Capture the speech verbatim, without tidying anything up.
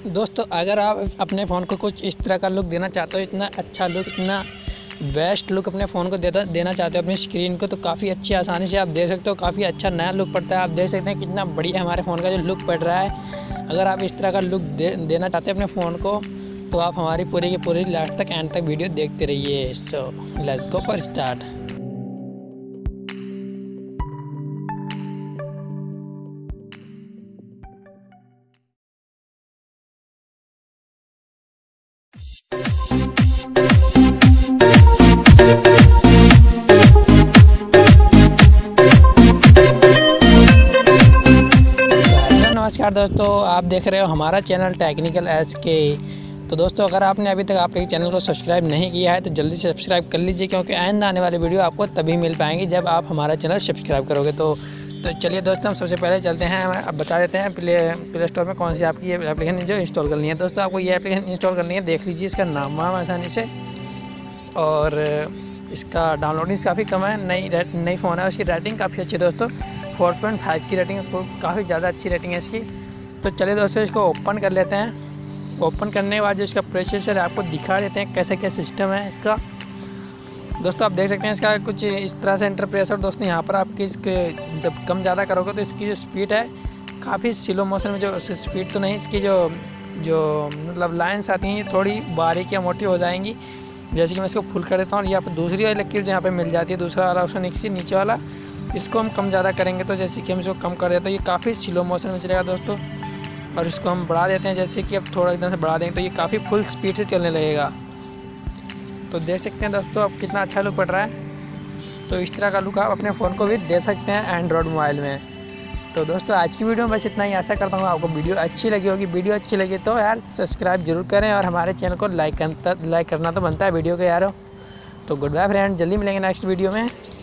दोस्तों अगर आप अपने फ़ोन को कुछ इस तरह का लुक देना चाहते हो, इतना अच्छा लुक, इतना बेस्ट लुक अपने फ़ोन को देता देना चाहते हो अपनी स्क्रीन को, तो काफ़ी अच्छी आसानी से आप दे सकते हो। काफ़ी अच्छा नया लुक पड़ता है। आप देख सकते हैं कितना बढ़िया हमारे फ़ोन का जो लुक पड़ रहा है। अगर आप इस तरह का लुक दे, देना चाहते हैं अपने फ़ोन को, तो आप हमारी पूरी की पूरी लास्ट तक एंड तक वीडियो देखते रहिए। So let's go for start. नमस्कार दोस्तों, आप देख रहे हो हमारा चैनल टेक्निकल एस के। तो दोस्तों अगर आपने अभी तक आपके चैनल को सब्सक्राइब नहीं किया है तो जल्दी से सब्सक्राइब कर लीजिए, क्योंकि आइंदा आने वाली वीडियो आपको तभी मिल पाएंगी जब आप हमारा चैनल सब्सक्राइब करोगे। तो तो चलिए दोस्तों, हम सबसे पहले चलते हैं, अब बता देते हैं प्ले प्ले स्टोर में कौन सी आपकी ये एप्लीकेशन जो इंस्टॉल करनी है। दोस्तों आपको ये एप्लीकेशन इंस्टॉल करनी है, देख लीजिए इसका नाम वाम आसानी से। और इसका डाउनलोडिंग काफ़ी कम है, नई नई फ़ोन है, उसकी रेटिंग काफ़ी अच्छी है दोस्तों, फोर पॉइंट फाइव की रेटिंग, काफ़ी ज़्यादा अच्छी रेटिंग है इसकी। तो चलिए दोस्तों इसको ओपन कर लेते हैं। ओपन करने के बाद जो इसका प्रोसेसर है आपको दिखा देते हैं कैसे क्या सिस्टम है इसका। दोस्तों आप देख सकते हैं इसका कुछ इस तरह से इंटरप्रेसर। दोस्तों यहाँ पर आपकी इसके जब कम ज़्यादा करोगे तो इसकी जो स्पीड है काफ़ी स्लो मोशन में, जो स्पीड तो नहीं, इसकी जो जो मतलब लाइन्स आती हैं ये थोड़ी बारीक या मोटी हो जाएंगी। जैसे कि मैं इसको फुल कर देता हूँ, यहाँ पर दूसरी वाली लकीर जहाँ पर मिल जाती है, दूसरा वाला ऑप्शन एक से नीचे वाला, इसको हम कम ज़्यादा करेंगे। तो जैसे कि हम इसको कम कर देते हैं ये काफ़ी स्लो मोशन में चलेगा दोस्तों। और इसको हम बढ़ा देते हैं, जैसे कि अब थोड़ा एकदम से बढ़ा देंगे तो ये काफ़ी फुल स्पीड से चलने लगेगा। तो देख सकते हैं दोस्तों अब कितना अच्छा लुक पड़ रहा है। तो इस तरह का लुक आप अपने फ़ोन को भी दे सकते हैं एंड्रॉयड मोबाइल में। तो दोस्तों आज की वीडियो में बस इतना ही। आशा करता हूँ आपको वीडियो अच्छी लगी होगी। वीडियो अच्छी लगी तो यार सब्सक्राइब जरूर करें और हमारे चैनल को लाइक करना लाइक करना तो बनता है वीडियो के यारो। तो गुड बाय फ्रेंड, जल्दी मिलेंगे नेक्स्ट वीडियो में।